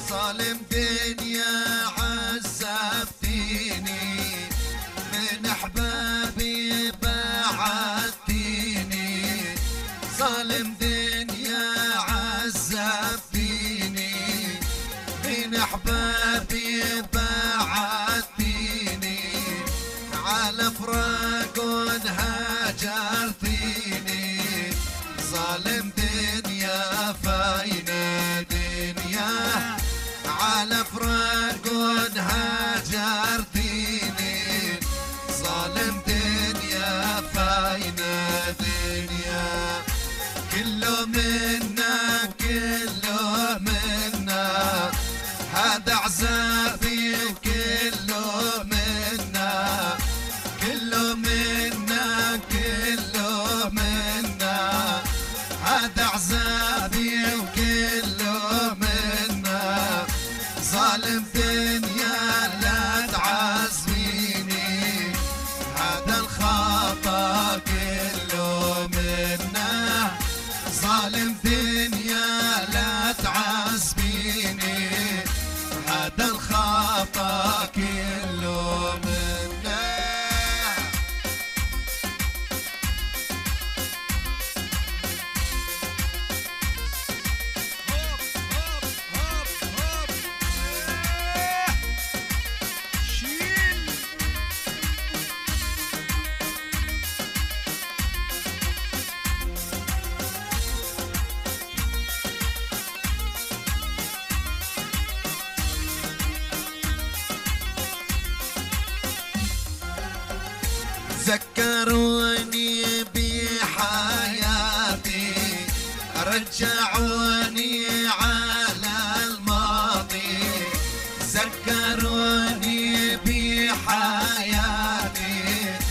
ظالم دنيا عذبتيني، من احبابي بعدتيني. ظالم دنيا عذبتيني، من احبابي بعدتيني. على فراق هاجرتيني. ظالم دنيا فاينة دنيا، على فراق هاجرتيني. ظالم دنيا فاينة دنيا، كله منا كله منا. هذا عذابي كله منا، كله منا كله منا. هذا عذابي وكله منا. ظالم دنيا لا تعذبيني، هذا الخطا كله منا. ظالم دنيا لا تعذبيني، هذا الخطا كله منا. ذكروني بحياتي، رجعوني على الماضي. ذكروني بحياتي،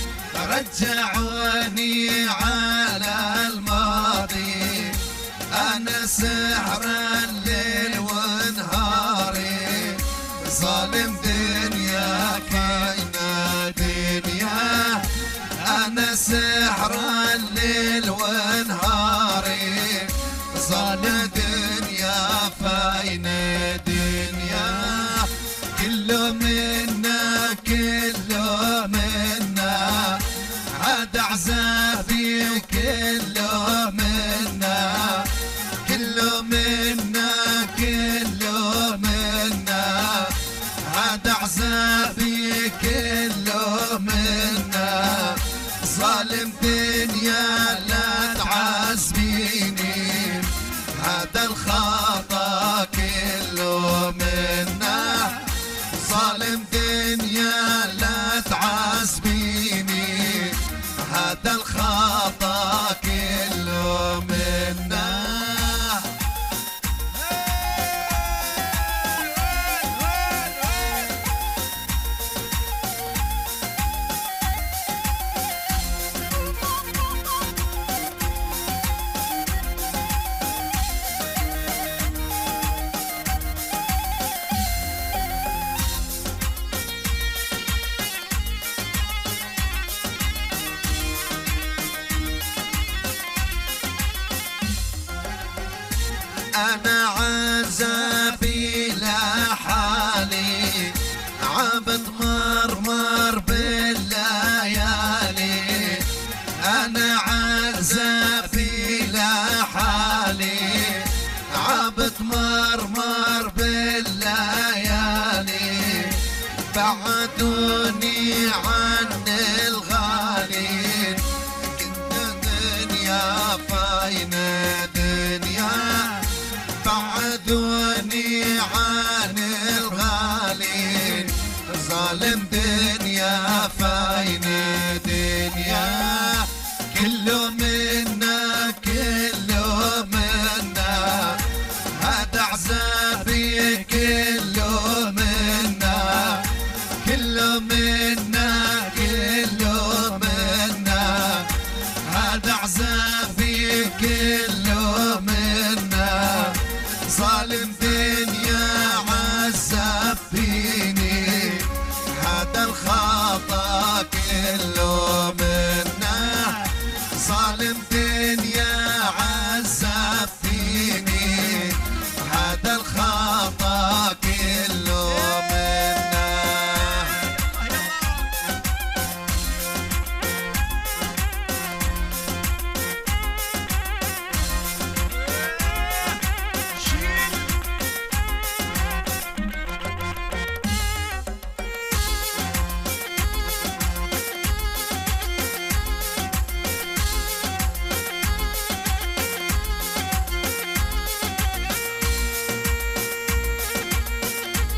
رجعوني على الماضي. أنا سهر الليل ونهاري، ظالم دنيا كاينة دنيا. أنا سحر الليل ونهاري، ظالم دنيا فاينة دنيا. كله منا كله منا، هذا عذابي كله منا. كله منا كله منا، هذا عذابي كله منا. ظالم دنيا لا تعذبيني، هذا الخطا كله منا. ظالم دنيا لا تعذبيني، هذا الخطا كله منا. أنا عذابي لحالي، عبد مرمر بالليالي. أنا عذابي لحالي، عبد مرمر بالليالي. بعدوني عن الغالي، كنت دنيا فاينة دنيا. بعدوني عن الغالين، ظالم دنيا فاينة دنيا. كله منا كله منا، هذا عذابي كله منا. كله منا كله منا، هذا عذابي كله منا. ظالم دنيا عذبتيني، هذا الخطا كله منا. ظالم دنيا عذبتيني، هذا الخطا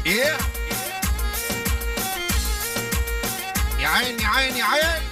يا عيني عيني عيني